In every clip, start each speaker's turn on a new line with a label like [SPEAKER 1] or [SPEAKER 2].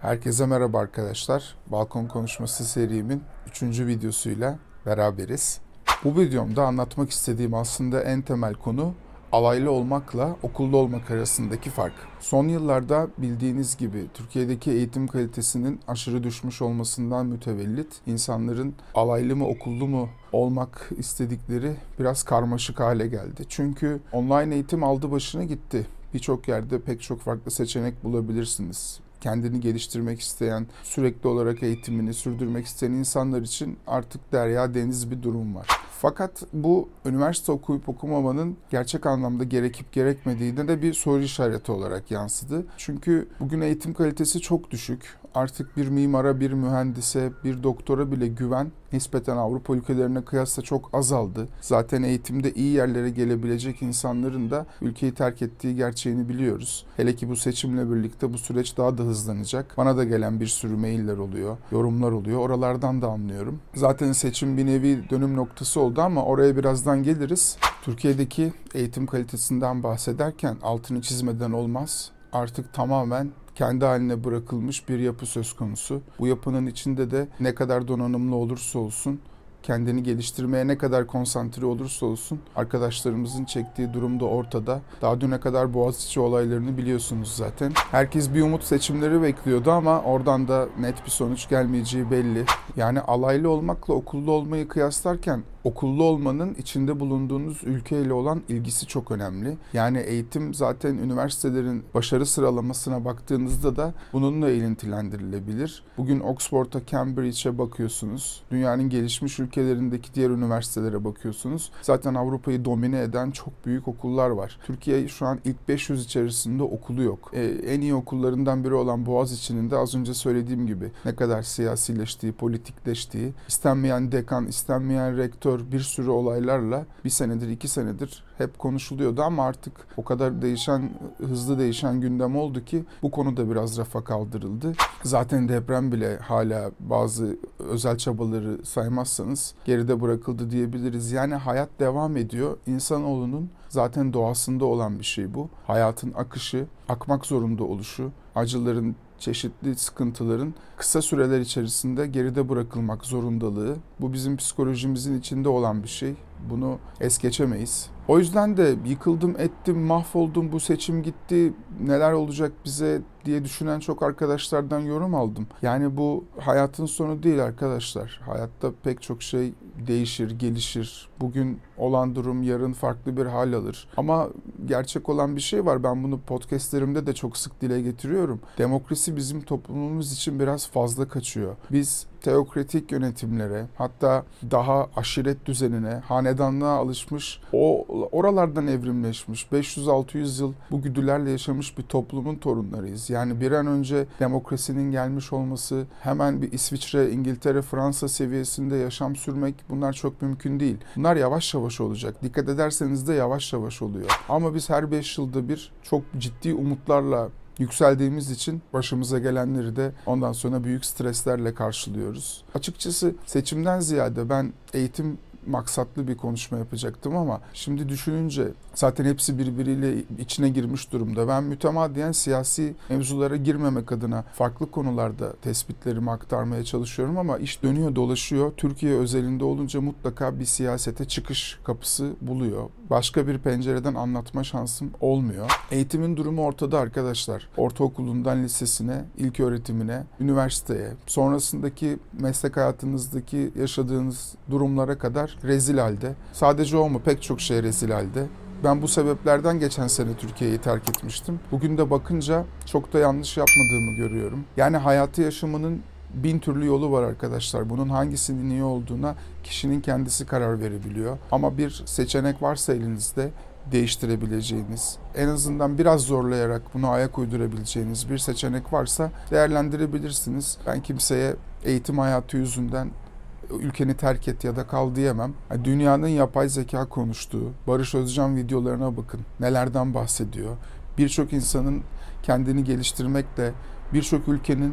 [SPEAKER 1] Herkese merhaba arkadaşlar. Balkon Konuşması serimin 3. videosuyla beraberiz. Bu videomda anlatmak istediğim aslında en temel konu alaylı olmakla okulda olmak arasındaki fark. Son yıllarda bildiğiniz gibi Türkiye'deki eğitim kalitesinin aşırı düşmüş olmasından mütevellit insanların alaylı mı okullu mu olmak istedikleri biraz karmaşık hale geldi. Çünkü online eğitim aldı başını gitti. Birçok yerde pek çok farklı seçenek bulabilirsiniz. Kendini geliştirmek isteyen, sürekli olarak eğitimini sürdürmek isteyen insanlar için artık derya deniz bir durum var. Fakat bu üniversite okuyup okumamanın gerçek anlamda gerekip gerekmediğine de bir soru işareti olarak yansıdı. Çünkü bugün eğitim kalitesi çok düşük. Artık bir mimara, bir mühendise, bir doktora bile güven nispeten Avrupa ülkelerine kıyasla çok azaldı. Zaten eğitimde iyi yerlere gelebilecek insanların da ülkeyi terk ettiği gerçeğini biliyoruz. Hele ki bu seçimle birlikte bu süreç daha da hızlanacak. Bana da gelen bir sürü mailler oluyor, yorumlar oluyor. Oralardan da anlıyorum. Zaten seçim bir nevi dönüm noktası oldu ama oraya birazdan geliriz. Türkiye'deki eğitim kalitesinden bahsederken altını çizmeden olmaz. Artık tamamen kendi haline bırakılmış bir yapı söz konusu. Bu yapının içinde de ne kadar donanımlı olursa olsun, kendini geliştirmeye ne kadar konsantre olursa olsun arkadaşlarımızın çektiği durum da ortada. Daha düne kadar Boğaziçi olaylarını biliyorsunuz zaten. Herkes bir umut seçimleri bekliyordu ama oradan da net bir sonuç gelmeyeceği belli. Yani alaylı olmakla okullu olmayı kıyaslarken okullu olmanın içinde bulunduğunuz ülkeyle olan ilgisi çok önemli. Yani eğitim zaten üniversitelerin başarı sıralamasına baktığınızda da bununla ilintilendirilebilir. Bugün Oxford'a, Cambridge'e bakıyorsunuz. Dünyanın gelişmiş ülkelerindeki diğer üniversitelere bakıyorsunuz. Zaten Avrupa'yı domine eden çok büyük okullar var. Türkiye şu an ilk 500 içerisinde okulu yok. En iyi okullarından biri olan Boğaziçi'nin de az önce söylediğim gibi ne kadar siyasileştiği, politikleştiği, istenmeyen dekan, istenmeyen rektör, bir sürü olaylarla bir senedir, 2 senedir hep konuşuluyordu ama artık o kadar hızlı değişen gündem oldu ki bu konu da biraz rafa kaldırıldı. Zaten deprem bile hala bazı özel çabaları saymazsanız geride bırakıldı diyebiliriz. Yani hayat devam ediyor. İnsanoğlunun zaten doğasında olan bir şey bu. Hayatın akışı, akmak zorunda oluşu, acıların, çeşitli sıkıntıların kısa süreler içerisinde geride bırakılmak zorundalığı. Bu bizim psikolojimizin içinde olan bir şey. Bunu es geçemeyiz. O yüzden de yıkıldım, ettim, mahvoldum, bu seçim gitti, neler olacak bize diye düşünen çok arkadaşlardan yorum aldım. Yani bu hayatın sonu değil arkadaşlar. Hayatta pek çok şey değişir, gelişir. Bugün olan durum yarın farklı bir hal alır. Ama gerçek olan bir şey var. Ben bunu podcastlerimde de çok sık dile getiriyorum. Demokrasi bizim toplumumuz için biraz fazla kaçıyor. Biz teokratik yönetimlere, hatta daha aşiret düzenine, hanedanlığa alışmış, oralardan evrimleşmiş, 500-600 yıl bu güdülerle yaşamış bir toplumun torunlarıyız. Yani bir an önce demokrasinin gelmiş olması, hemen bir İsviçre, İngiltere, Fransa seviyesinde yaşam sürmek, bunlar çok mümkün değil. Bunlar yavaş yavaş olacak. Dikkat ederseniz de yavaş yavaş oluyor. Ama biz her 5 yılda bir çok ciddi umutlarla yükseldiğimiz için başımıza gelenleri de ondan sonra büyük streslerle karşılıyoruz. Açıkçası seçimden ziyade ben eğitim maksatlı bir konuşma yapacaktım ama şimdi düşününce zaten hepsi birbiriyle içine girmiş durumda. Ben mütemadiyen siyasi mevzulara girmemek adına farklı konularda tespitlerimi aktarmaya çalışıyorum ama iş dönüyor dolaşıyor. Türkiye özelinde olunca mutlaka bir siyasete çıkış kapısı buluyor. Başka bir pencereden anlatma şansım olmuyor. Eğitimin durumu ortada arkadaşlar. Ortaokulundan lisesine, ilköğretimine, üniversiteye, sonrasındaki meslek hayatınızdaki yaşadığınız durumlara kadar rezil halde. Sadece o mu? Pek çok şey rezil halde. Ben bu sebeplerden geçen sene Türkiye'yi terk etmiştim. Bugün de bakınca çok da yanlış yapmadığımı görüyorum. Yani hayatı yaşamanın 1000 türlü yolu var arkadaşlar. Bunun hangisinin iyi olduğuna kişinin kendisi karar verebiliyor. Ama bir seçenek varsa elinizde değiştirebileceğiniz, en azından biraz zorlayarak bunu ayak uydurabileceğiniz bir seçenek varsa değerlendirebilirsiniz. Ben kimseye eğitim hayatı yüzünden ülkeni terk et ya da kal diyemem. Dünyanın yapay zeka konuştuğu Barış Özcan videolarına bakın. Nelerden bahsediyor. Birçok insanın kendini geliştirmekle, birçok ülkenin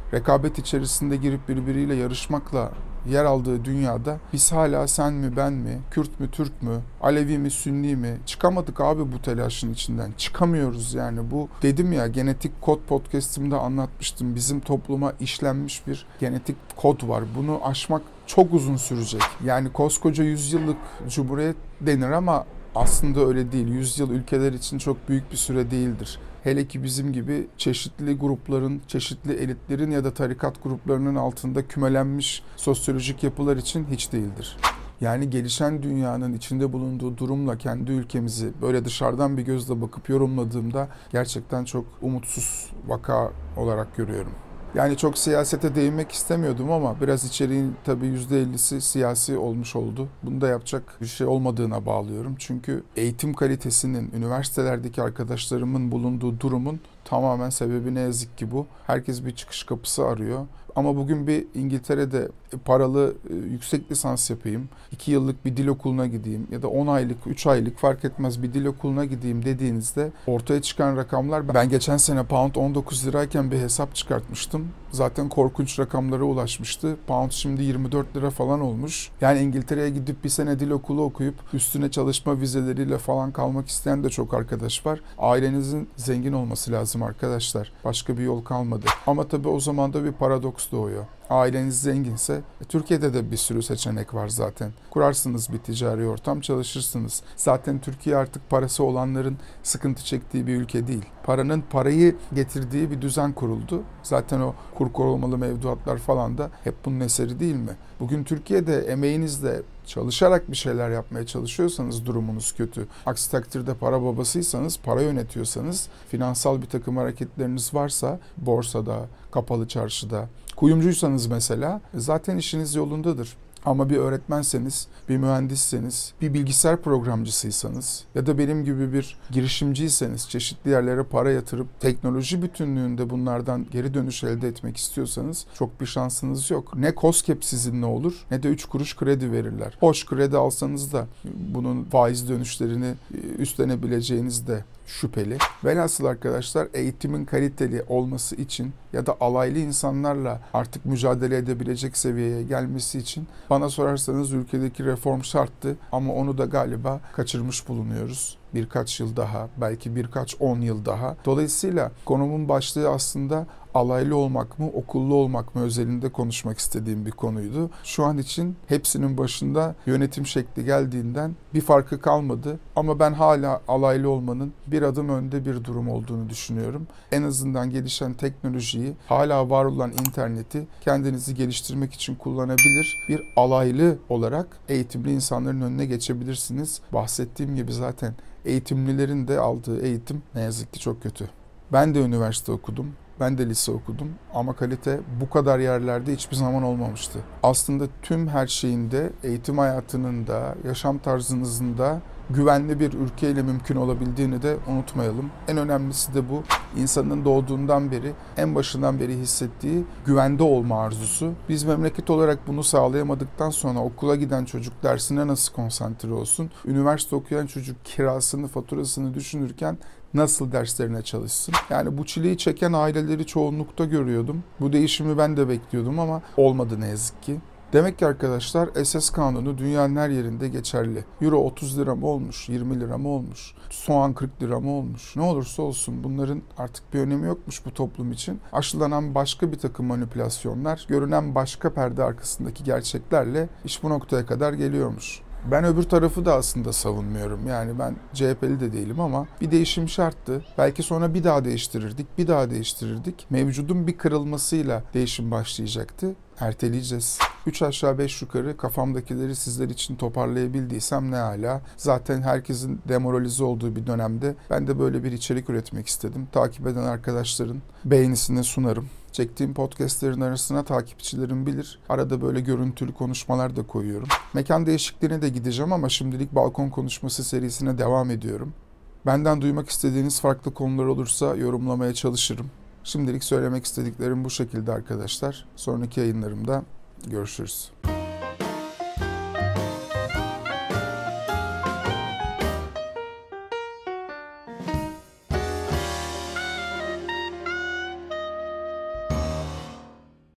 [SPEAKER 1] rekabet içerisinde girip birbiriyle yarışmakla yer aldığı dünyada biz hala sen mi ben mi, Kürt mü Türk mü, Alevi mi Sünni mi çıkamadık abi bu telaşın içinden. Çıkamıyoruz yani. Bu dedim ya, genetik kod podcast'imde anlatmıştım. Bizim topluma işlenmiş bir genetik kod var. Bunu aşmak çok uzun sürecek. Yani koskoca 100 yıllık cumhuriyet denir ama aslında öyle değil. 100 yıl ülkeler için çok büyük bir süre değildir. Hele ki bizim gibi çeşitli grupların, çeşitli elitlerin ya da tarikat gruplarının altında kümelenmiş sosyolojik yapılar için hiç değildir. Yani gelişen dünyanın içinde bulunduğu durumla kendi ülkemizi böyle dışarıdan bir gözle bakıp yorumladığımda gerçekten çok umutsuz vaka olarak görüyorum. Yani çok siyasete değinmek istemiyordum ama biraz içeriğin tabii %50'si siyasi olmuş oldu. Bunu da yapacak bir şey olmadığına bağlıyorum. Çünkü eğitim kalitesinin, üniversitelerdeki arkadaşlarımın bulunduğu durumun tamamen sebebi ne yazık ki bu. Herkes bir çıkış kapısı arıyor. Ama bugün bir İngiltere'de paralı yüksek lisans yapayım, 2 yıllık bir dil okuluna gideyim ya da 10 aylık, 3 aylık fark etmez bir dil okuluna gideyim dediğinizde ortaya çıkan rakamlar, ben geçen sene pound 19 lirayken bir hesap çıkartmıştım. Zaten korkunç rakamlara ulaşmıştı. Pound şimdi 24 lira falan olmuş. Yani İngiltere'ye gidip bir sene dil okulu okuyup üstüne çalışma vizeleriyle falan kalmak isteyen de çok arkadaş var. Ailenizin zengin olması lazım arkadaşlar. Başka bir yol kalmadı. Ama tabii o zaman da bir paradoks doğuyor. Aileniz zenginse Türkiye'de de bir sürü seçenek var zaten. Kurarsınız bir ticari ortam, çalışırsınız. Zaten Türkiye artık parası olanların sıkıntı çektiği bir ülke değil. Paranın parayı getirdiği bir düzen kuruldu. Zaten o kur korumalı mevduatlar falan da hep bunun eseri değil mi? Bugün Türkiye'de emeğinizle çalışarak bir şeyler yapmaya çalışıyorsanız durumunuz kötü. Aksi takdirde para babasıysanız, para yönetiyorsanız, finansal bir takım hareketleriniz varsa borsada, kapalı çarşıda, kuyumcuysanız mesela zaten işiniz yolundadır. Ama bir öğretmenseniz, bir mühendisseniz, bir bilgisayar programcısıysanız ya da benim gibi bir girişimciyseniz, çeşitli yerlere para yatırıp teknoloji bütünlüğünde bunlardan geri dönüş elde etmek istiyorsanız çok bir şansınız yok. Ne KOSGEB sizinle olur ne de 3 kuruş kredi verirler. Hoş kredi alsanız da bunun faiz dönüşlerini üstlenebileceğiniz de şüpheli. Velhasıl arkadaşlar, eğitimin kaliteli olması için ya da alaylı insanlarla artık mücadele edebilecek seviyeye gelmesi için bana sorarsanız ülkedeki reform şarttı ama onu da galiba kaçırmış bulunuyoruz. Birkaç yıl daha, belki birkaç 10 yıl daha. Dolayısıyla konumun başlığı aslında alaylı olmak mı, okullu olmak mı özelinde konuşmak istediğim bir konuydu. Şu an için hepsinin başında yönetim şekli geldiğinden bir farkı kalmadı. Ama ben hala alaylı olmanın bir adım önde bir durum olduğunu düşünüyorum. En azından gelişen teknolojiyi, hala var olan interneti kendinizi geliştirmek için kullanabilir bir alaylı olarak eğitimli insanların önüne geçebilirsiniz. Bahsettiğim gibi zaten eğitimlilerin de aldığı eğitim ne yazık ki çok kötü. Ben de üniversite okudum. Ben de lise okudum ama kalite bu kadar yerlerde hiçbir zaman olmamıştı. Aslında tüm her şeyinde, eğitim hayatının da, yaşam tarzınızın da güvenli bir ülkeyle mümkün olabildiğini de unutmayalım. En önemlisi de bu. İnsanın doğduğundan beri, en başından beri hissettiği güvende olma arzusu. Biz memleket olarak bunu sağlayamadıktan sonra okula giden çocuk dersine nasıl konsantre olsun? Üniversite okuyan çocuk kirasını, faturasını düşünürken nasıl derslerine çalışsın? Yani bu çileyi çeken aileleri çoğunlukta görüyordum. Bu değişimi ben de bekliyordum ama olmadı ne yazık ki. Demek ki arkadaşlar SS kanunu dünyanın her yerinde geçerli. Euro 30 lira mı olmuş, 20 lira mı olmuş, soğan 40 lira mı olmuş? Ne olursa olsun bunların artık bir önemi yokmuş bu toplum için. Aşılanan başka bir takım manipülasyonlar, görünen başka perde arkasındaki gerçeklerle iş bu noktaya kadar geliyormuş. Ben öbür tarafı da aslında savunmuyorum. Yani ben CHP'li de değilim ama bir değişim şarttı. Belki sonra bir daha değiştirirdik, bir daha değiştirirdik. Mevcudun bir kırılmasıyla değişim başlayacaktı. Erteleyeceğiz. 3 aşağı 5 yukarı kafamdakileri sizler için toparlayabildiysem ne hala. Zaten herkesin demoralize olduğu bir dönemde ben de böyle bir içerik üretmek istedim. Takip eden arkadaşların beğenisine sunarım. Çektiğim podcastlerin arasına takipçilerim bilir. Arada böyle görüntülü konuşmalar da koyuyorum. Mekan değişikliğine de gideceğim ama şimdilik balkon konuşması serisine devam ediyorum. Benden duymak istediğiniz farklı konular olursa yorumlamaya çalışırım. Şimdilik söylemek istediklerim bu şekilde arkadaşlar. Sonraki yayınlarımda görüşürüz.